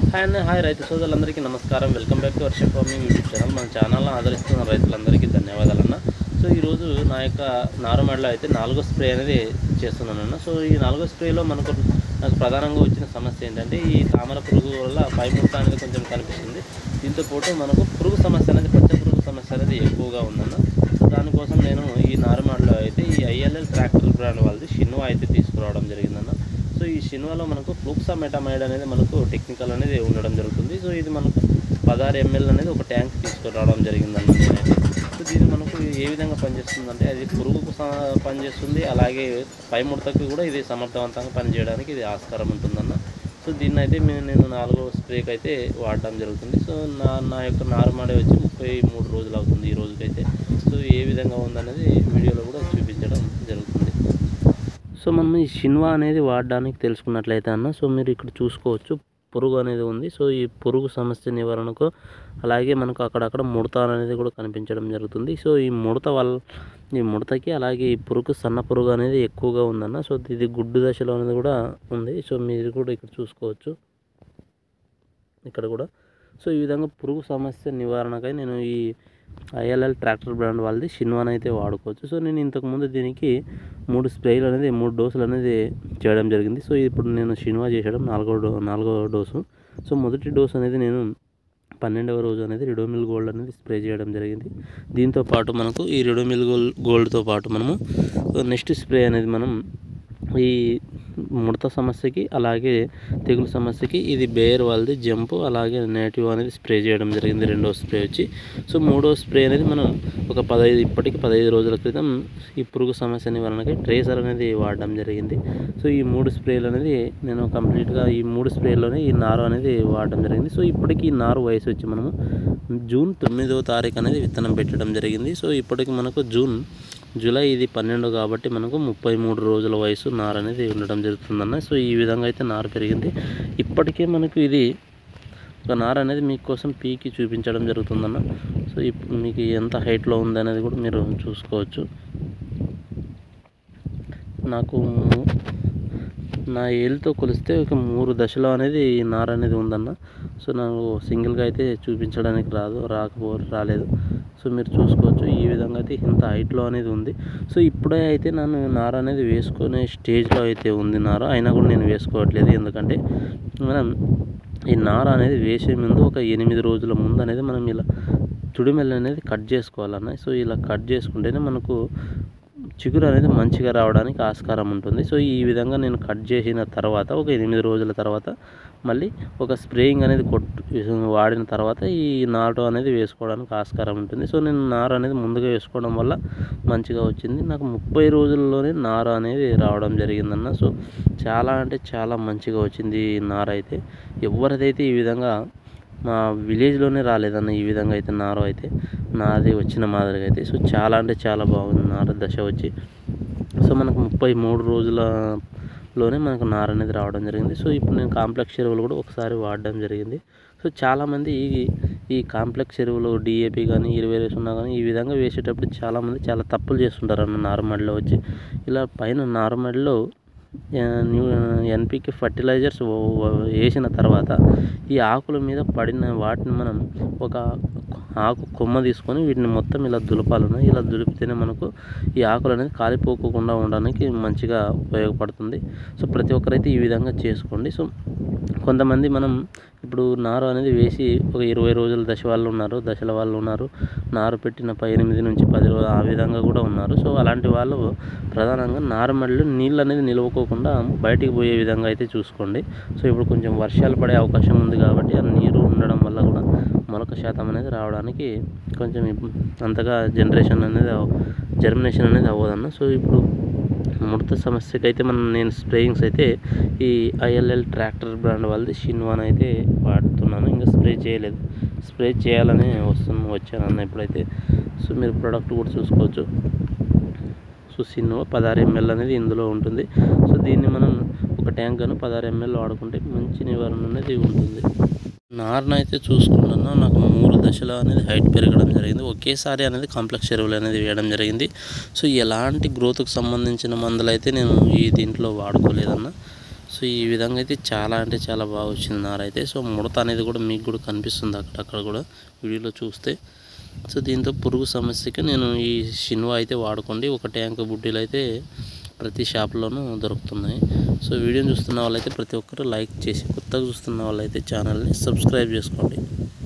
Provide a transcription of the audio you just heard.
Hi అన్న, hi రైతు సోదరులందరికీ నమస్కారం. Welcome back to Varsha farming YouTube channel. మన ఛానల్ని ఆదరిస్తున్న రైతులందరికీ ధన్యవాదాలన్న. సో ఈరోజు నా యొక్క నారుమడిలో అయితే 4వ స్ప్రే అనేది చేస్తున్నానన్న. సో ఈ 4వ స్ప్రేలో నాకు ప్రధానంగా వచ్చిన సమస్య ఏంటంటే, ఈ తామర పురుగు వల్ల పై ముడత అనేది కొంచెం కనిపిస్తుంది. దీంతో పాటు మనకు పురుగు సమస్య అనేది, పచ్చ పురుగు సమస్య అనేది ఎక్కువగా ఉందన్న. సో దానికోసం నేను ఈ నారుమడిలో అయితే ఈ ఐఎల్ఎల్ ట్రాక్టర్ బ్రాండ్ వాళ్ళది షిన్వా అయితే తీసుకురావడం జరిగిందన్న. సో ఈ షిన్వాలో మనకు ఫ్లూక్సామెటమైడ్ అనేది మనకు టెక్నికల్ అనేది ఉండడం జరుగుతుంది. సో ఇది మనకు 16 ml అనేది ఒక ట్యాంక్ తీసుకురావడం జరిగిందన్న నేనైతే. సో దీన్ని మనకు ఏ విధంగా పనిచేస్తుందంటే, అది పురుగుకు పనిచేస్తుంది, అలాగే పై ముడతకు కూడా ఇది సమర్థవంతంగా పనిచేయడానికి ఇది ఆస్కారం ఉంటుందన్న. సో దీన్ని అయితే నేను 4వ స్ప్రేకి అయితే వాడడం జరుగుతుంది. సో నా యొక్క నారుమడి వచ్చి 33 రోజులు అవుతుంది ఈ రోజుకైతే. సో ఏ విధంగా ఉందనేది వీడియోలో కూడా చూపించడం జరుగుతుంది. సో మనం ఈ షిన్వా అనేది వాడడానికి తెలుసుకున్నట్లయితే అన్న, సో మీరు ఇక్కడ చూసుకోవచ్చు పురుగు అనేది ఉంది. సో ఈ పురుగు సమస్య నివారణకు, అలాగే మనకు అక్కడక్కడ ముడత అనేది కూడా కనిపించడం జరుగుతుంది. సో ఈ ముడతకి అలాగే ఈ పురుగు సన్న పురుగు అనేది ఎక్కువగా ఉందన్న. సో ఇది గుడ్డు దశలో అనేది కూడా ఉంది. సో మీరు కూడా ఇక్కడ చూసుకోవచ్చు ఇక్కడ కూడా. సో ఈ విధంగా పురుగు సమస్య నివారణకై నేను ఈ ఐఎల్ఎల్ ట్రాక్టర్ బ్రాండ్ వాళ్ళది షిన్వాన్ అయితే వాడుకోవచ్చు. సో నేను ఇంతకుముందు దీనికి 3 స్ప్రేలు అనేది 3 డోసులు అనేది చేయడం జరిగింది. సో ఇప్పుడు నేను షిన్వా చేసడం 4వ డోసు. సో మొదటి డోసు అనేది నేను 12వ రోజు అనేది రిడోమిల్ గోల్డ్ అనేది స్ప్రే చేయడం జరిగింది. దీంతో పాటు మనకు ఈ రిడోమిల్ గోల్డ్తో పాటు మనము నెక్స్ట్ స్ప్రే అనేది మనం ఈ ముడత సమస్యకి, అలాగే తెగులు సమస్యకి ఇది బేర్ వాళ్ళది జంప్, అలాగే నేటివ్ అనేది స్ప్రే చేయడం జరిగింది 2వ స్ప్రే వచ్చి. సో 3వ స్ప్రే అనేది మనం ఒక 15 రోజుల క్రితం ఈ పురుగు సమస్య నివారణకి ట్రేసర్ అనేది వాడడం జరిగింది. సో ఈ 3 స్ప్రేలు అనేది నేను కంప్లీట్గా ఈ 3 స్ప్రేల్లోనే ఈ నారు అనేది వాడడం జరిగింది. సో ఇప్పటికి ఈ నారు వయసు వచ్చి మనము జూన్ 9వ తారీఖు అనేది విత్తనం పెట్టడం జరిగింది. సో ఇప్పటికి మనకు జూలై ఇది 12 కాబట్టి మనకు 33 రోజుల వయసు నారు అనేది ఉండడం జరుగుతుందన్న. సో ఈ విధంగా అయితే నారు పెరిగింది. ఇప్పటికే మనకు ఇది ఒక నారు అనేది మీకోసం పీకి చూపించడం జరుగుతుందన్న. సో ఇప్పుడు మీకు ఎంత హైట్లో ఉంది అనేది కూడా మీరు చూసుకోవచ్చు. నాకు నా ఏళ్ళతో కొలిస్తే ఒక 3 దశలో అనేది ఈ నార అనేది ఉందన్న. సో నాకు సింగిల్గా అయితే చూపించడానికి రాలేదు. సో మీరు చూసుకోవచ్చు ఈ విధంగా అయితే ఇంత హైట్లో అనేది ఉంది. సో ఇప్పుడే అయితే నన్ను నార అనేది వేసుకునే స్టేజ్లో అయితే ఉంది నార, అయినా కూడా నేను వేసుకోవట్లేదు. ఎందుకంటే మనం ఈ నార అనేది వేసే ముందు ఒక 8 రోజుల ముందు అనేది మనం ఇలా తుడిమెల్లి అనేది కట్ చేసుకోవాలన్న. సో ఇలా కట్ చేసుకుంటేనే మనకు చిగురు అనేది మంచిగా రావడానికి ఆస్కారం ఉంటుంది. సో ఈ విధంగా నేను కట్ చేసిన తర్వాత ఒక 8 రోజుల తర్వాత మళ్ళీ ఒక స్ప్రేయింగ్ అనేది వాడిన తర్వాత ఈ నాటు అనేది వేసుకోవడానికి ఆస్కారం ఉంటుంది. సో నేను నారు అనేది ముందుగా వేసుకోవడం వల్ల మంచిగా వచ్చింది. నాకు 30 రోజుల్లోనే నారు అనేది రావడం జరిగిందన్న. సో చాలా అంటే చాలా మంచిగా వచ్చింది ఈ నారు అయితే. ఎవరిదైతే ఈ విధంగా మా విలేజ్లోనే రాలేదన్న ఈ విధంగా అయితే నారు అయితే నాది వచ్చిన మాదిరిగా అయితే. సో చాలా అంటే చాలా బాగుంది నారు దశ వచ్చి. సో మనకు 33 రోజులలోనే మనకు నారు అనేది రావడం జరిగింది. సో ఇప్పుడు నేను కాంప్లెక్స్ ఎరువులు కూడా ఒకసారి వాడడం జరిగింది. సో చాలామంది ఈ కాంప్లెక్స్ ఎరువులు డిఏపి కానీ 20 కానీ ఈ విధంగా వేసేటప్పుడు చాలామంది చాలా తప్పులు చేస్తుంటారు అన్న నారుమడిలో వచ్చి. ఇలా పైన నారుమడిలో ఎన్పికే ఫర్టిలైజర్స్ వేసిన తర్వాత ఈ ఆకుల మీద పడిన వాటిని మనం ఒక ఆకు కొమ్మ తీసుకొని వీటిని మొత్తం ఇలా దులపాలన్నా. ఇలా దులిపితేనే మనకు ఈ ఆకులు అనేది కాలిపోకుండా ఉండడానికి మంచిగా ఉపయోగపడుతుంది. సో ప్రతి ఒక్కరైతే ఈ విధంగా చేసుకోండి. సో కొంతమంది మనం ఇప్పుడు నారు అనేది వేసి ఒక 20 రోజుల దశల వాళ్ళు ఉన్నారు. నారు పెట్టిన 8 నుంచి 10 రోజులు ఆ విధంగా కూడా ఉన్నారు. సో అలాంటి వాళ్ళు ప్రధానంగా నారుమడిలో నీళ్ళు అనేది నిలవకోకుండా బయటికి పోయే విధంగా అయితే చూసుకోండి. సో ఇప్పుడు కొంచెం వర్షాలు పడే అవకాశం ఉంది కాబట్టి ఆ నీరు ఉండడం వల్ల కూడా మొలక శాతం అనేది రావడానికి కొంచెం అంతగా జర్మినేషన్ అనేది అవ్వదన్న. సో ఇప్పుడు ముడత సమస్యకి అయితే నేను స్ప్రేయింగ్స్ అయితే ఈ ఐఎల్ఎల్ ట్రాక్టర్ బ్రాండ్ వాళ్ళది షిన్వాన్ అయితే వాడుతున్నాను. ఇంకా స్ప్రే చేయలేదు. స్ప్రే చేయాలని వచ్చానన్న ఇప్పుడైతే. సో మీరు ప్రోడక్ట్ కూడా చూసుకోవచ్చు. సో షిన్వా 16 ml అనేది ఇందులో ఉంటుంది. సో దీన్ని మనం ఒక ట్యాంక్ గాను 16 ml వాడుకుంటే మంచి నివారణ అనేది ఉంటుంది. నారును అయితే చూసుకున్నాను. నాకు 3 దశలో అనేది హైట్ పెరగడం జరిగింది. ఒకేసారి అనేది కాంప్లెక్స్ ఎరువులు అనేది వేయడం జరిగింది. సో ఎలాంటి గ్రోత్కి సంబంధించిన మందులు అయితే నేను దీంట్లో వాడుకోలేదన్న. సో ఈ విధంగా అయితే చాలా అంటే చాలా బాగా వచ్చింది నార అయితే. సో ముడత అనేది కూడా మీకు కూడా కనిపిస్తుంది అక్కడక్కడ కూడా వీడియోలో చూస్తే. సో దీంతో పురుగు సమస్యకి నేను ఈ షిన్వా అయితే వాడుకోండి. ఒక ట్యాంక్ బుడ్డీలు అయితే ప్రతి షాప్లోనూ దొరుకుతున్నాయి. సో వీడియోని చూస్తున్న వాళ్ళైతే ప్రతి ఒక్కరు లైక్ చేసి, కొత్తగా చూస్తున్న వాళ్ళైతే ఛానల్ని సబ్స్క్రైబ్ చేసుకోండి.